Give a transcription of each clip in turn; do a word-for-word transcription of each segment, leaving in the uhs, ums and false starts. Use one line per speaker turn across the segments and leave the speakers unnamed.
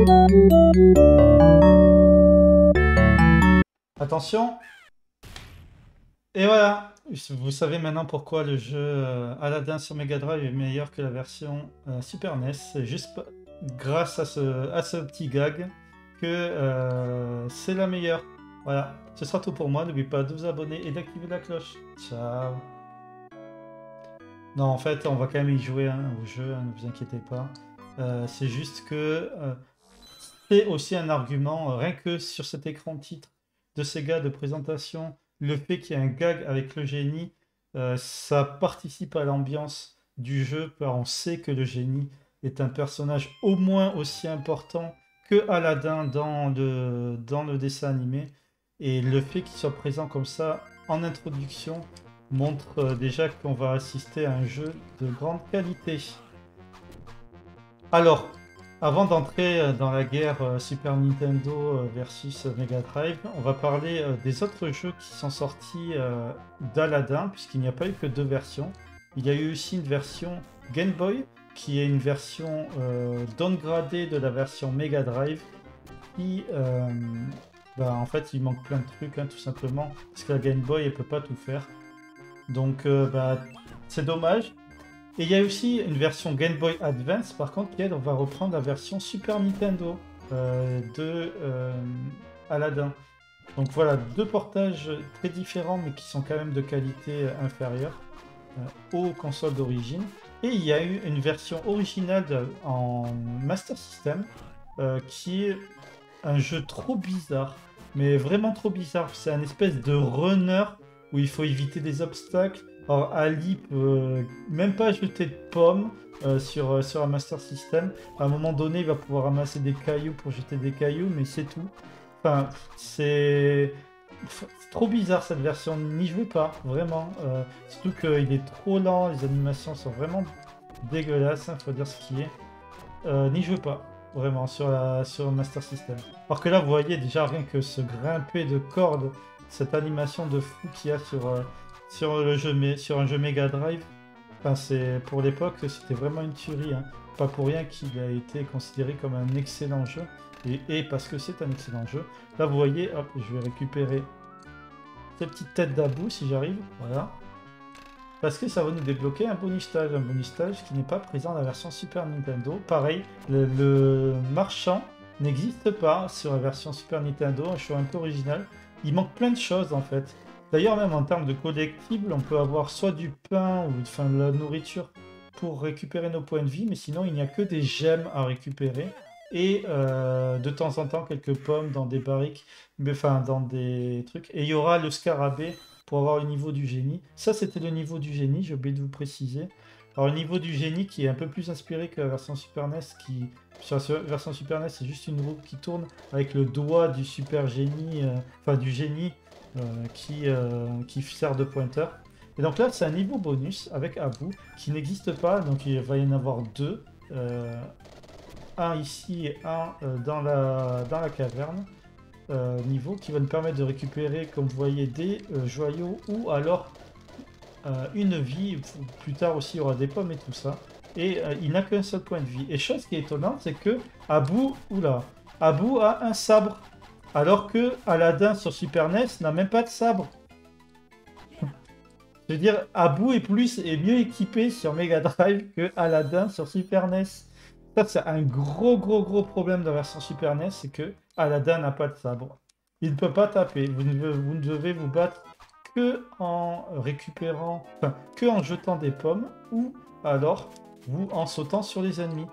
Attention. Et voilà, vous savez maintenant pourquoi le jeu euh, Aladdin sur Mega Drive est meilleur que la version euh, Super N E S. C'est juste grâce à ce, à ce petit gag que euh, c'est la meilleure. Voilà, ce sera tout pour moi. N'oubliez pas de vous abonner et d'activer la cloche. Ciao. Non, en fait, on va quand même y jouer hein, au jeu, hein, ne vous inquiétez pas. Euh, c'est juste que euh, c'est aussi un argument, euh, rien que sur cet écran titre de Sega de présentation, le fait qu'il y ait un gag avec le génie, euh, ça participe à l'ambiance du jeu, car on sait que le génie est un personnage au moins aussi important que Aladdin dans le, dans le dessin animé. Et le fait qu'il soit présent comme ça en introduction montre euh, déjà qu'on va assister à un jeu de grande qualité. Alors, avant d'entrer euh, dans la guerre euh, Super Nintendo euh, versus euh, Mega Drive, on va parler euh, des autres jeux qui sont sortis euh, d'Aladdin, puisqu'il n'y a pas eu que deux versions. Il y a eu aussi une version Game Boy, qui est une version euh, downgradée de la version Mega Drive, qui, euh, bah, en fait, il manque plein de trucs, hein, tout simplement, parce que la Game Boy, elle peut pas tout faire. Donc, euh, bah, c'est dommage. Et il y a aussi une version Game Boy Advance, par contre, qui elle, on va reprendre la version Super Nintendo euh, de euh, Aladdin. Donc voilà, deux portages très différents, mais qui sont quand même de qualité euh, inférieure euh, aux consoles d'origine. Et il y a eu une version originale de- en Master System, euh, qui est un jeu trop bizarre, mais vraiment trop bizarre. C'est un espèce de runner où il faut éviter des obstacles. Alors Ali peut euh, même pas jeter de pommes euh, sur, euh, sur un Master System. À un moment donné, il va pouvoir ramasser des cailloux pour jeter des cailloux, mais c'est tout. Enfin, c'est c'est trop bizarre cette version. N'y jouez pas, vraiment. Euh, surtout qu'il est trop lent, les animations sont vraiment dégueulasses, il faut dire ce qui est. Euh, N'y jouez pas, vraiment, sur, la, sur le Master System. Alors que là, vous voyez déjà rien que ce grimper de cordes, cette animation de fou qu'il y a sur, euh, sur, le jeu, mé- sur un jeu Mega Drive. Enfin, c'est, pour l'époque, c'était vraiment une tuerie, hein. Pas pour rien qu'il a été considéré comme un excellent jeu. Et, et parce que c'est un excellent jeu. Là, vous voyez, hop, je vais récupérer cette petite tête d'Abou si j'arrive. Voilà. Parce que ça va nous débloquer un bonus stage, un bonus stage qui n'est pas présent dans la version Super Nintendo. Pareil, le, le marchand n'existe pas sur la version Super Nintendo, un choix un peu original. Il manque plein de choses en fait. D'ailleurs, même en termes de collectibles, on peut avoir soit du pain ou enfin, de la nourriture pour récupérer nos points de vie, mais sinon il n'y a que des gemmes à récupérer. Et euh, de temps en temps quelques pommes dans des barriques, mais enfin dans des trucs. Et il y aura le scarabée pour avoir le niveau du génie. Ça, c'était le niveau du génie, j'ai oublié de vous préciser. Alors, le niveau du génie qui est un peu plus inspiré que la version Super N E S, qui, sur la version Super N E S, c'est juste une roue qui tourne avec le doigt du super génie, euh, enfin du génie euh, qui, euh, qui sert de pointeur. Et donc là, c'est un niveau bonus avec Abou qui n'existe pas, donc il va y en avoir deux. Euh, un ici et un euh, dans la, dans la caverne. Euh, niveau qui va nous permettre de récupérer, comme vous voyez, des euh, joyaux ou alors euh, une vie. Plus tard aussi, il y aura des pommes et tout ça. Et euh, il n'a qu'un seul point de vie. Et chose qui est étonnante, c'est que Abou, oula, Abou a un sabre. Alors que Aladdin sur Super N E S n'a même pas de sabre. Je veux dire, Abou est plus et mieux équipé sur Mega Drive que Aladdin sur Super N E S. Ça, c'est un gros, gros, gros problème de la version Super N E S, c'est que Aladdin n'a pas de sabre. Il ne peut pas taper. Vous ne, vous ne devez vous battre que en récupérant, enfin, que en jetant des pommes ou alors vous en sautant sur les ennemis.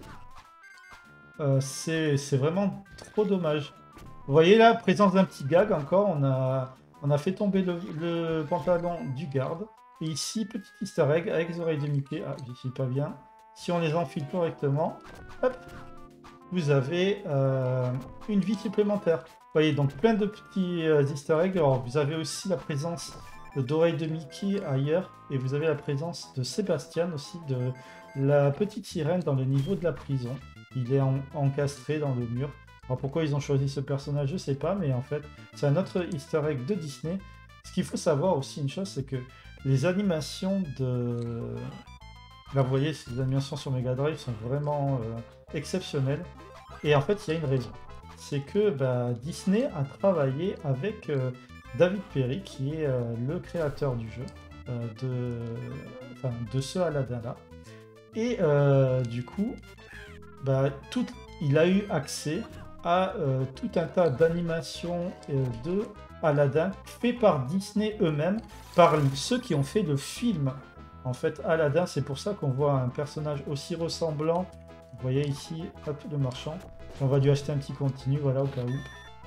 Euh, c'est c'est vraiment trop dommage. Vous voyez là, présence d'un petit gag encore, on a, on a fait tomber le, le pantalon du garde. Et ici, petit easter egg avec les oreilles de Mickey. Ah, j'y suis pas bien. Si on les enfile correctement, hop, vous avez euh, une vie supplémentaire. Vous voyez, donc plein de petits euh, easter eggs. Alors, vous avez aussi la présence d'oreilles de Mickey ailleurs. Et vous avez la présence de Sébastien aussi, de la petite sirène dans le niveau de la prison. Il est en- encastré dans le mur. Alors pourquoi ils ont choisi ce personnage, je sais pas, mais en fait, c'est un autre easter egg de Disney. Ce qu'il faut savoir aussi, une chose, c'est que les animations de... Là, vous voyez, ces animations sur Mega Drive sont vraiment euh, exceptionnelles. Et en fait, il y a une raison. C'est que bah, Disney a travaillé avec euh, David Perry, qui est euh, le créateur du jeu, euh, de, enfin, de ce Aladdin-là. Et euh, du coup, bah, tout, il a eu accès à euh, tout un tas d'animations euh, de Aladdin fait par Disney eux-mêmes, par ceux qui ont fait le film. En fait, Aladdin, c'est pour ça qu'on voit un personnage aussi ressemblant. Vous voyez ici, hop, le marchand. On va lui acheter un petit continu, voilà, au cas où.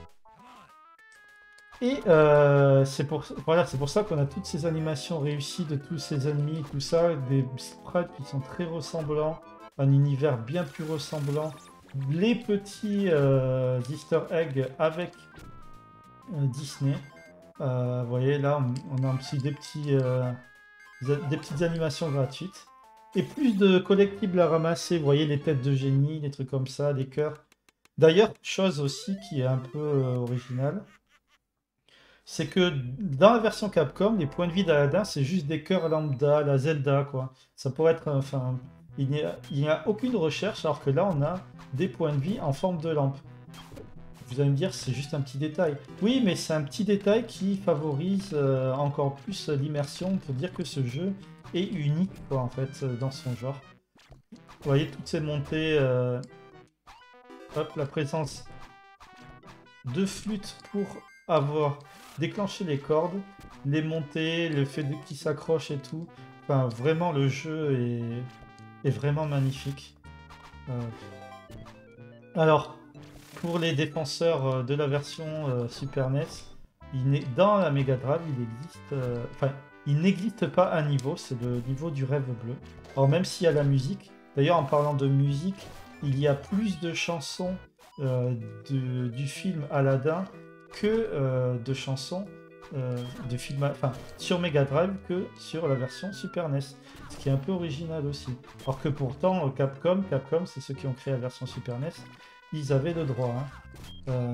Et euh, c'est pour, voilà, c'est pour ça qu'on a toutes ces animations réussies de tous ces ennemis, tout ça, des sprites qui sont très ressemblants, un univers bien plus ressemblant, les petits euh, Easter eggs avec euh, Disney. Euh, vous voyez, là, on, on a un petit, des, petits, euh, des petites animations gratuites. Et plus de collectibles à ramasser, vous voyez, les têtes de génie, des trucs comme ça, des cœurs. D'ailleurs, chose aussi qui est un peu euh, originale, c'est que dans la version Capcom, les points de vie d'Aladin, c'est juste des cœurs lambda, la Zelda, quoi. Ça pourrait être, enfin, il n'y a, il n'y a aucune recherche, alors que là, on a des points de vie en forme de lampe. Vous allez me dire, c'est juste un petit détail. Oui, mais c'est un petit détail qui favorise euh, encore plus l'immersion pour dire que ce jeu est unique, quoi, en fait, dans son genre. Vous voyez, toutes ces montées, euh, hop, la présence de flûte pour avoir déclenché les cordes, les montées, le fait de qu'ils s'accrochent et tout. Enfin, vraiment, le jeu est, est vraiment magnifique. Euh, Alors, pour les défenseurs euh, de la version euh, Super N E S, il est, dans la Mega Drive, il existe, euh, enfin, il n'existe pas un niveau, c'est le niveau du rêve bleu. Alors même s'il y a la musique, d'ailleurs en parlant de musique, il y a plus de chansons euh, de- du film Aladdin que euh, de chansons euh, de film, enfin, sur Mega Drive que sur la version Super N E S, ce qui est un peu original aussi. Alors que pourtant, euh, Capcom, Capcom, c'est ceux qui ont créé la version Super N E S, ils avaient le droit. Hein. Euh,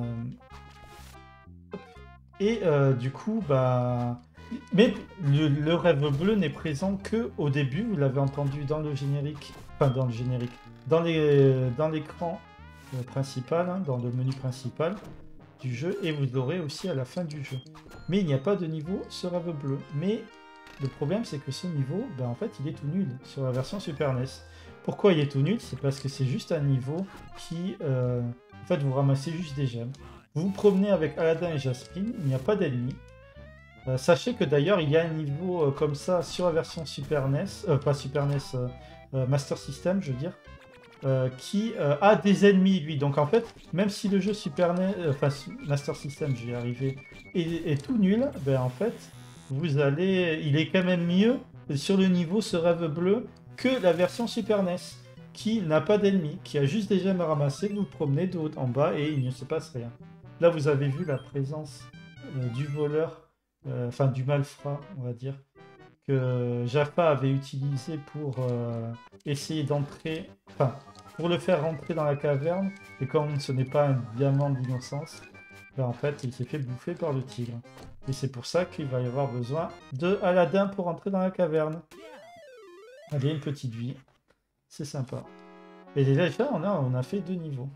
Et euh, du coup, bah. Mais le, le rêve bleu n'est présent que au début, vous l'avez entendu dans le générique, enfin dans le générique, dans les, dans l'écran euh, principal, hein, dans le menu principal du jeu, et vous l'aurez aussi à la fin du jeu. Mais il n'y a pas de niveau ce rêve bleu. Mais le problème, c'est que ce niveau, bah, en fait, il est tout nul sur la version Super N E S. Pourquoi il est tout nul? C'est parce que c'est juste un niveau qui, euh, en fait, vous ramassez juste des gemmes. Vous vous promenez avec Aladdin et Jasmine, il n'y a pas d'ennemis. Euh, sachez que d'ailleurs, il y a un niveau euh, comme ça sur la version Super N E S, euh, pas Super N E S, euh, euh, Master System, je veux dire, euh, qui euh, a des ennemis, lui. Donc en fait, même si le jeu Super N E S, euh, enfin Master System, je vais y arriver, est, est tout nul, ben en fait, vous allez, il est quand même mieux sur le niveau ce rêve bleu que la version Super N E S, qui n'a pas d'ennemis, qui a juste des gemmes à ramasser, vous vous promenez de haut en bas et il ne se passe rien. Là, vous avez vu la présence euh, du voleur, euh, enfin du malfrat, on va dire, que Jaffa avait utilisé pour euh, essayer d'entrer, enfin, pour le faire rentrer dans la caverne, et comme ce n'est pas un diamant d'innocence, ben, en fait, il s'est fait bouffer par le tigre. Et c'est pour ça qu'il va y avoir besoin de Aladdin pour entrer dans la caverne. Allez, une petite vie, c'est sympa. Et déjà, on a, on a fait deux niveaux.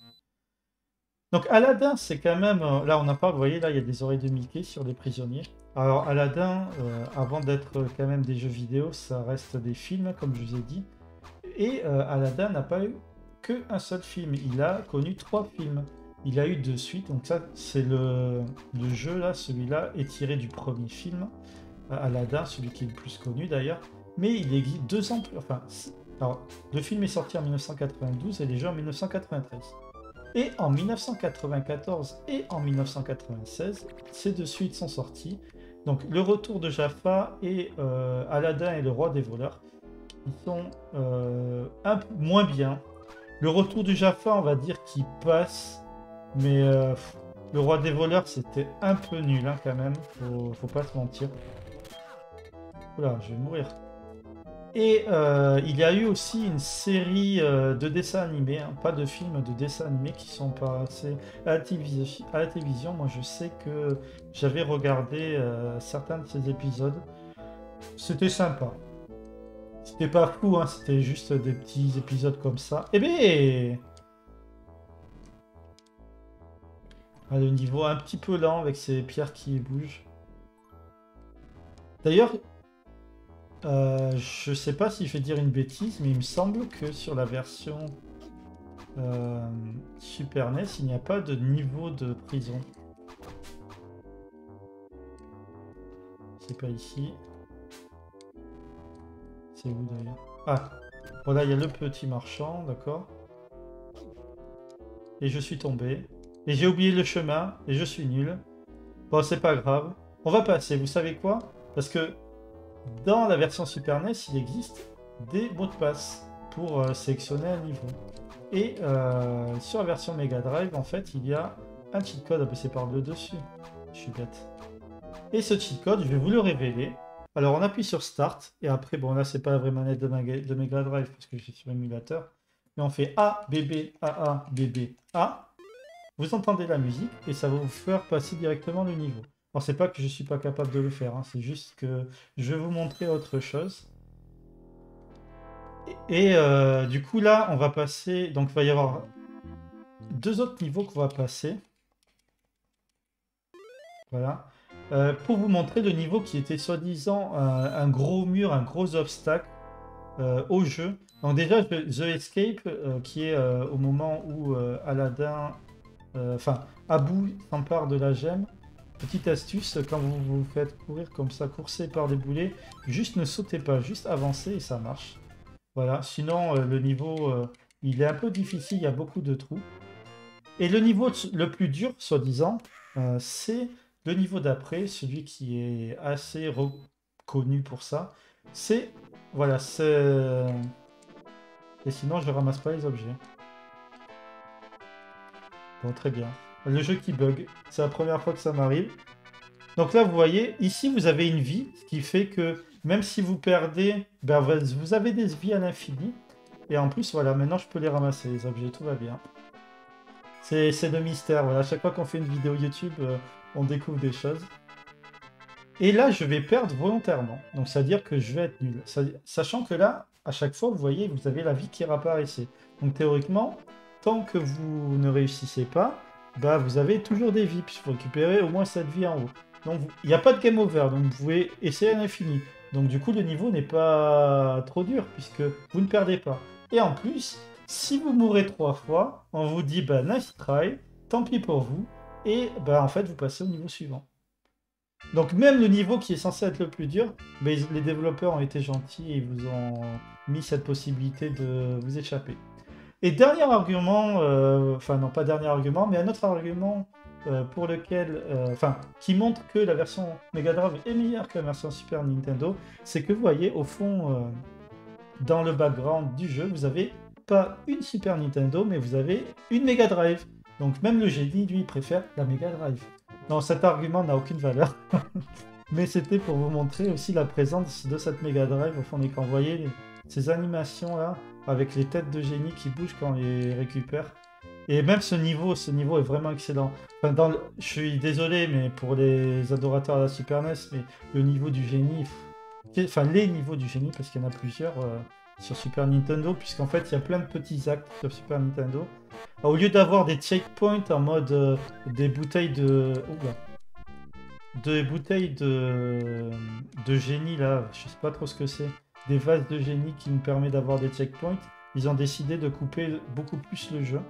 Donc Aladdin, c'est quand même... euh, Là, on n'a pas... Vous voyez, là, il y a des oreilles de Mickey sur les prisonniers. Alors Aladdin, euh, avant d'être euh, quand même des jeux vidéo, ça reste des films, comme je vous ai dit. Et euh, Aladdin n'a pas eu qu'un seul film. Il a connu trois films. Il a eu deux suites. Donc ça, c'est le, le jeu, là, celui-là, est tiré du premier film. euh, Aladdin, celui qui est le plus connu d'ailleurs. Mais il existe deux ans plus... Enfin, c'est- alors, le film est sorti en mille neuf cent quatre-vingt-douze et les jeux en mille neuf cent quatre-vingt-treize. Et en mille neuf cent quatre-vingt-quatorze et en mille neuf cent quatre-vingt-seize, ces deux suites sont sorties. Donc le retour de Jaffa et euh, Aladdin et le roi des voleurs, qui sont euh, un peu moins bien. Le retour du Jaffa, on va dire qu'il passe, mais euh, pff, le roi des voleurs, c'était un peu nul hein, quand même, faut, faut pas se mentir. Oula, je vais mourir. Et euh, il y a eu aussi une série euh, de dessins animés, hein, pas de films, de dessins animés qui sont passés à la télévision. À la télévision. Moi, je sais que j'avais regardé euh, certains de ces épisodes. C'était sympa. C'était pas fou, hein, c'était juste des petits épisodes comme ça. Eh bien, Ah, le niveau un petit peu lent avec ces pierres qui bougent. D'ailleurs, euh, je sais pas si je vais dire une bêtise, mais il me semble que sur la version euh, Super N E S, il n'y a pas de niveau de prison. C'est pas ici. C'est où d'ailleurs? Ah, voilà, il y a le petit marchand, d'accord. Et je suis tombé. Et j'ai oublié le chemin, et je suis nul. Bon, c'est pas grave. On va passer, vous savez quoi? Parce que dans la version Super N E S, il existe des mots de passe pour euh, sélectionner un niveau. Et euh, sur la version Mega Drive, en fait, il y a un cheat code. Ah, bah, c'est par le dessus. Je suis bête. Et ce cheat code, je vais vous le révéler. Alors, on appuie sur Start. Et après, bon, là, c'est pas la vraie manette de, de Mega Drive parce que je suis sur émulateur. Mais on fait A, B, B, A, A, B, B, A. Vous entendez la musique et ça va vous faire passer directement le niveau. Alors, c'est pas que je suis pas capable de le faire, hein, c'est juste que je vais vous montrer autre chose. Et, et euh, du coup, là, on va passer. Donc, il va y avoir deux autres niveaux qu'on va passer. Voilà. Euh, pour vous montrer le niveau qui était soi-disant un, un gros mur, un gros obstacle euh, au jeu. Donc, déjà, The Escape, euh, qui est euh, au moment où euh, Aladdin. euh, Enfin, Abu s'empare de la gemme. Petite astuce, quand vous vous faites courir comme ça, courser par des boulets, juste ne sautez pas, juste avancez et ça marche. Voilà, sinon euh, le niveau, euh, il est un peu difficile, il y a beaucoup de trous. Et le niveau le plus dur, soi-disant, euh, c'est le niveau d'après, celui qui est assez reconnu pour ça. C'est, voilà, c'est... Et sinon, je ramasse pas les objets. Bon, très bien. Le jeu qui bug, c'est la première fois que ça m'arrive. Donc là, vous voyez, ici, vous avez une vie, ce qui fait que même si vous perdez, ben, vous avez des vies à l'infini. Et en plus, voilà, maintenant, je peux les ramasser, les objets, tout va bien. C'est le mystère, voilà. À chaque fois qu'on fait une vidéo YouTube, euh, on découvre des choses. Et là, je vais perdre volontairement. Donc, c'est-à-dire que je vais être nul. Sachant que là, à chaque fois, vous voyez, vous avez la vie qui réapparaissait. Donc, théoriquement, tant que vous ne réussissez pas, bah, vous avez toujours des vies, puisqu'il faut récupérer au moins cette vie en haut. Donc, il n'y a pas de game over, donc vous pouvez essayer à l'infini. Donc, du coup, le niveau n'est pas trop dur, puisque vous ne perdez pas. Et en plus, si vous mourrez trois fois, on vous dit, bah, nice try, tant pis pour vous, et bah, en fait, vous passez au niveau suivant. Donc même le niveau qui est censé être le plus dur, mais les développeurs ont été gentils et ils vous ont mis cette possibilité de vous échapper. Et dernier argument, euh, enfin non pas dernier argument, mais un autre argument euh, pour lequel, euh, enfin qui montre que la version Mega Drive est meilleure que la version Super Nintendo, c'est que vous voyez au fond, euh, dans le background du jeu, vous avez pas une Super Nintendo, mais vous avez une Mega Drive. Donc même le génie, lui, préfère la Mega Drive. Non, cet argument n'a aucune valeur. Mais c'était pour vous montrer aussi la présence de cette Mega Drive au fond de l'écran. Vous voyez les- ces animations là, avec les têtes de génie qui bougent quand on les récupère. Et même ce niveau, ce niveau est vraiment excellent. Enfin, dans le- Je suis désolé, mais pour les adorateurs de la Super N E S, mais le niveau du génie, pff, enfin les niveaux du génie, parce qu'il y en a plusieurs euh, sur Super Nintendo, puisqu'en fait il y a plein de petits actes sur Super Nintendo. Alors, au lieu d'avoir des checkpoints en mode euh, des bouteilles de... Oula. Des bouteilles de... de génie là, je sais pas trop ce que c'est. Des vases de génie qui nous permettent d'avoir des checkpoints. Ils ont décidé de couper beaucoup plus le jeu.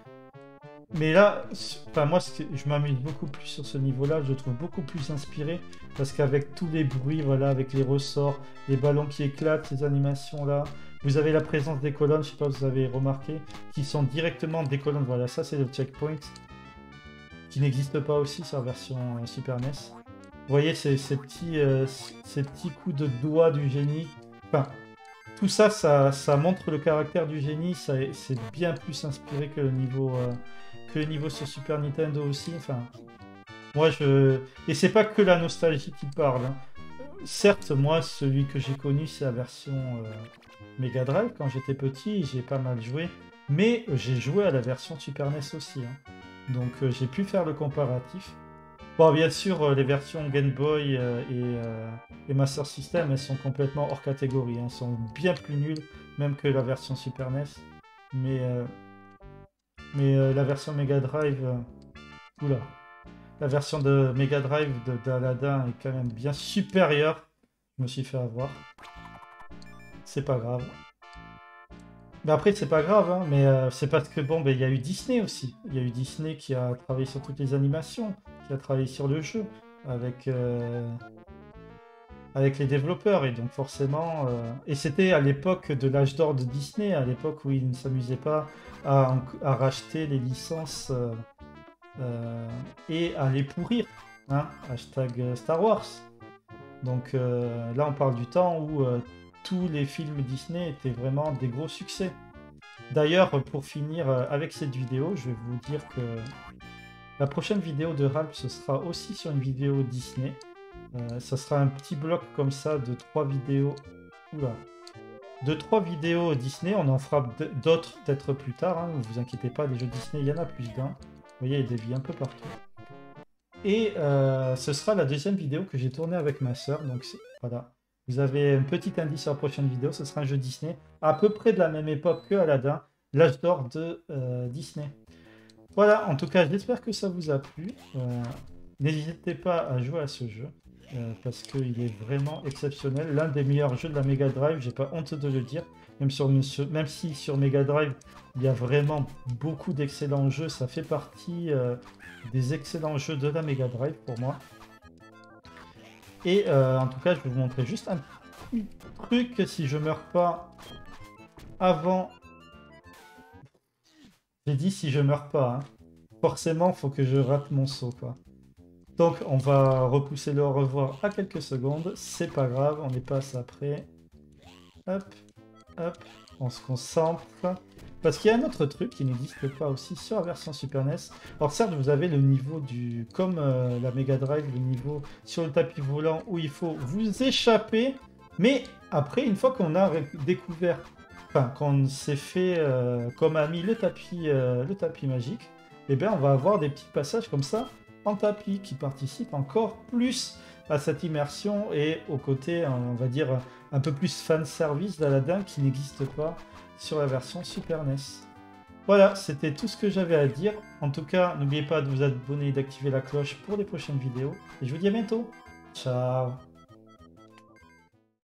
Mais là, enfin moi, je m'amuse beaucoup plus sur ce niveau-là. Je le trouve beaucoup plus inspiré parce qu'avec tous les bruits, voilà, avec les ressorts, les ballons qui éclatent, ces animations-là, vous avez la présence des colonnes. Je sais pas si vous avez remarqué, qui sont directement des colonnes. Voilà, ça c'est le checkpoint qui n'existe pas aussi sur la version euh, Super N E S. Vous voyez ces, ces petits, euh, ces petits coups de doigt du génie. Enfin, tout ça, ça, ça montre le caractère du génie. C'est bien plus inspiré que le niveau, euh, que le niveau sur Super Nintendo aussi. Enfin, moi, je... Et c'est pas que la nostalgie qui parle, hein. Certes, moi, celui que j'ai connu, c'est la version euh, Mega Drive. Quand j'étais petit, j'ai pas mal joué. Mais j'ai joué à la version Super N E S aussi, hein. Donc euh, j'ai pu faire le comparatif. Bon, bien sûr, euh, les versions Game Boy euh, et, euh, et Master System, elles sont complètement hors catégorie, hein. Elles sont bien plus nulles, même que la version Super N E S. Mais, euh, mais euh, la version Mega Drive, euh, Oula. La version de Mega Drive de- d'Aladin est quand même bien supérieure. Je me suis fait avoir. C'est pas grave. Mais après, c'est pas grave, hein, mais euh, c'est parce que bon, ben, il y a eu Disney aussi. Il y a eu Disney qui a travaillé sur toutes les animations, qui a travaillé sur le jeu avec, euh, avec les développeurs. Et donc forcément, euh, et c'était à l'époque de l'âge d'or de Disney, à l'époque où ils ne s'amusaient pas à, en- à racheter les licences euh, euh, et à les pourrir. Hein, hashtag euh, Star Wars. Donc euh, là, on parle du temps où euh, tous les films Disney étaient vraiment des gros succès. D'ailleurs, pour finir euh, avec cette vidéo, je vais vous dire que la prochaine vidéo de Ralph, ce sera aussi sur une vidéo Disney. Euh, ça sera un petit bloc comme ça de trois vidéos. Oula. De trois vidéos Disney. On en fera d'autres peut-être plus tard. Hein, ne vous inquiétez pas, les jeux Disney, il y en a plus d'un. Vous voyez, il y a des vies un peu partout. Et euh, ce sera la deuxième vidéo que j'ai tournée avec ma sœur. Donc voilà. Vous avez un petit indice sur la prochaine vidéo. Ce sera un jeu Disney à peu près de la même époque que Aladdin, l'âge d'or de euh, Disney. Voilà, en tout cas, j'espère que ça vous a plu. Euh, N'hésitez pas à jouer à ce jeu. Euh, parce qu'il est vraiment exceptionnel. L'un des meilleurs jeux de la Mega Drive, j'ai pas honte de le dire. Même, sur, même si sur Mega Drive, il y a vraiment beaucoup d'excellents jeux, ça fait partie euh, des excellents jeux de la Mega Drive pour moi. Et euh, en tout cas, je vais vous montrer juste un petit truc. Si je meurs pas avant... J'ai dit si je meurs pas. Hein. Forcément, faut que je rate mon saut, quoi. Donc, on va repousser le au revoir à quelques secondes. C'est pas grave, on est passe après. Hop, hop, on se concentre. Parce qu'il y a un autre truc qui n'existe pas aussi sur la version Super N E S. Alors certes, vous avez le niveau du... Comme euh, la Mega Drive, le niveau sur le tapis volant où il faut vous échapper. Mais après, une fois qu'on a découvert... Enfin, qu'on s'est fait... Euh, comme a mis le tapis, euh, le tapis magique, eh bien, on va avoir des petits passages comme ça en tapis qui participent encore plus à cette immersion et au côté, on va dire, un peu plus fan service d'Aladin qui n'existe pas sur la version Super N E S. Voilà, c'était tout ce que j'avais à dire. En tout cas, n'oubliez pas de vous abonner et d'activer la cloche pour les prochaines vidéos. Et je vous dis à bientôt. Ciao.